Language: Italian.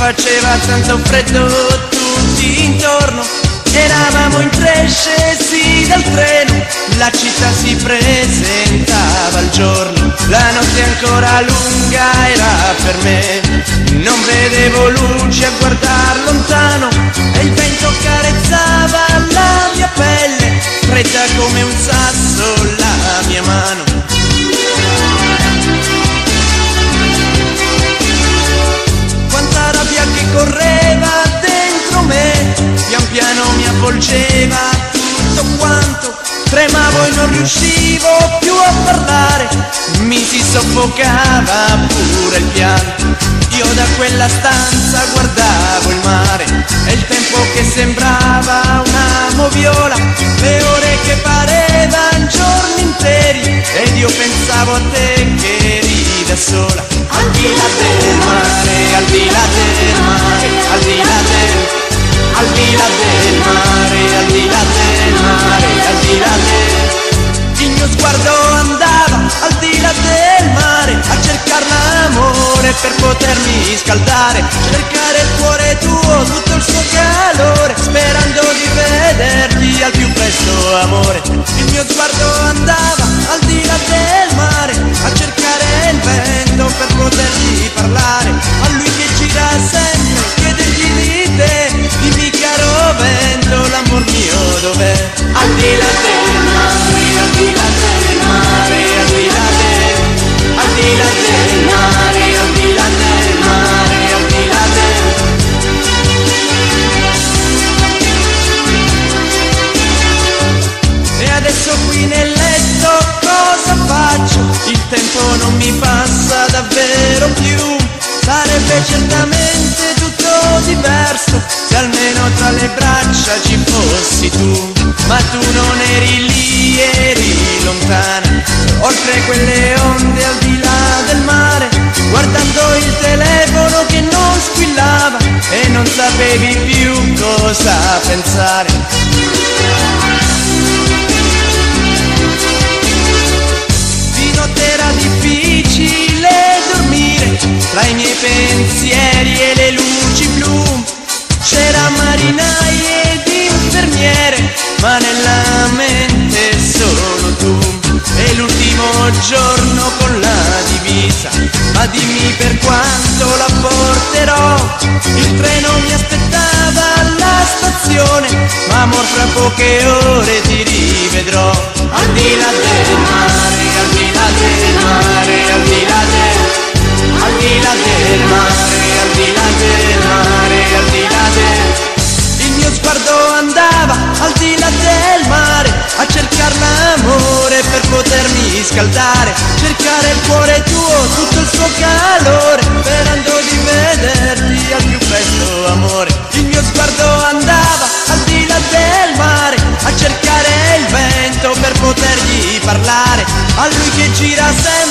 faceva tanto freddo tutti intorno, eravamo in tre scesi dal treno, la città si presentava al giorno, la notte ancora lunga era per me, non vedevo luce a guardar lontano e il vento carezzava la mia pelle, fredda come un sasso la mia mano. Quanta rabbia che correva dentro me, pian piano mi avvolgeva tutto quanto, tremavo e non riuscivo più a parlare, mi si soffocava pure il pianto. Io da quella stanza guardavo il mare e il tempo che sembrava una moviola, le ore che parevan giorni interi ed io pensavo a te che eri da sola. Al di là del mare, al di là del mare, al di là del, al di là del mare, al di là del mare, al di là del. Il mio sguardo andava al di là del mare a cercare l'amore per potermi scaldare, cercare il cuore tuo, tutto il suo calore, sperando di vederti al più presto, amore. Il mio sguardo andava al di là del mare a cercare il vento per potergli parlare, a lui che gira sempre, chiedergli di te, dimmi caro vento, l'amor mio dov'è? Al di là del mare, al di là del mare, al di là del, al di là del mare, al di là del mare, al di là del. E adesso qui nel letto cosa faccio? Il tempo non mi passa davvero più, sarebbe certamente tutto diverso se almeno tra le braccia ci fossi tu, ma tu non eri lì, eri lontana, oltre quelle onde al di là del mare, guardando il telefono che non squillava e non sapevi più cosa pensare. Di notte era difficile dormire, tra i miei pensieri e le luci blu, c'era marinai ed infermiere, ma nella mente solo tu. E l'ultimo giorno con la divisa, ma dimmi per quanto la porterò, il treno mi aspettava alla stazione, ma amor fra poche ore ti rivedrò. Al di là del mare, al di là del mare, al di là del, al di là del mare, al di là del mare, al di là del. Il mio sguardo andava al di là del mare a cercare l'amore per potermi scaldare, cercare il cuore tuo, tutto il suo calore, sperando di vederti al più presto, amore. Il mio sguardo andava al di là del mare a cercare il vento per potergli parlare, a lui che gira sempre